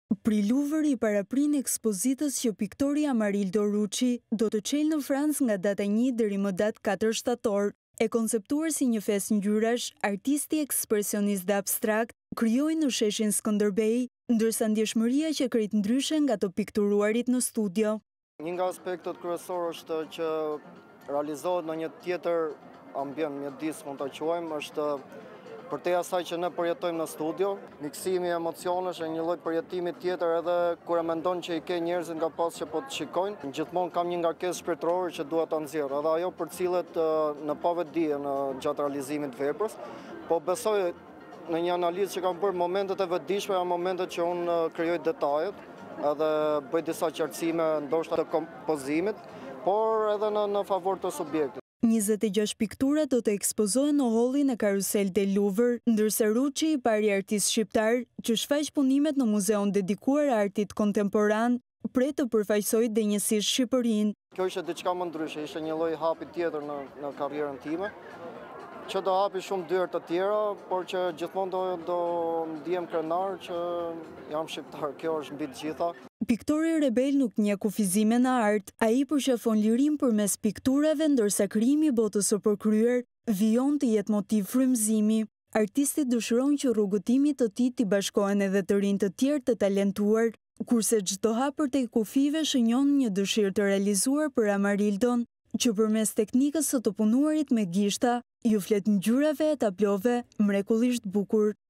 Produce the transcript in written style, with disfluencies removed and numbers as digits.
Pri Louvre i paraprin ekspozitës që piktori Amarildo Ruçi do të çelë në Francë nga data 1 deri më datë 4 shtator. E konceptuar si një festë ngjyrash, artisti ekspresionist dhe abstrakt krijoi në sheshin Skënderbej, ndërsa ndjeshmëria që krejt ndryshe nga të pikturuarit në studio. Një nga aspektet kryesor është që realizohet në një tjetër ambient, mjedis mund ta quajmë, është përtej asaj që ne përjetojmë në studio, miksimi i emocionesh e një lloj përjetimi tjetër edhe kur e mendon që i ke njerëzit nga pas që po të shikojnë, gjithmonë kam një ngarkesë shpirtërore që dua ta nxjerr, edhe ajo përcillet në pavetdije në gjatë realizimit të veprës, po besoj në një analizë që kam bërë momentet e vetëdijshme janë momentet që unë krijoj detajet, edhe bëj disa qartësime ndoshta të kompozimit, por edhe në favor të subjektit. 26 piktura do të ekspozohen në hollin e Karusel del Louvre, ndërsa Ruçi, i pari artist shqiptar që shfaq punimet në muzeon dedikuar artit kontemporan, pret të përfaqësojë denjësisht Shqipërinë. Kjo ishte diçka më ndryshe, ishte një lloj hapi tjetër në karrierën time, që do hapi shumë dyert të tjera, por që gjithmonë do ndihem krenar që jam shqiptar. Kjo është mbi të gjitha. Piktori rebel nuk njeh kufizime në art, ai përqafon lirin përmes pikturave, ndërsa krijimi i botës së përkryer vijon të jetë motiv frymëzimi. Artisti dëshiron që rrugëtimit të tij t'i bashkohen edhe të rinj të tjerë të talentuar, kurse çdo hap përtej kufive shënjon një dëshirë të realizuar për Amarildon, që përmes teknikës së të punuarit me gishta, ju flet ngjyrave e tablove mrekullisht bukur.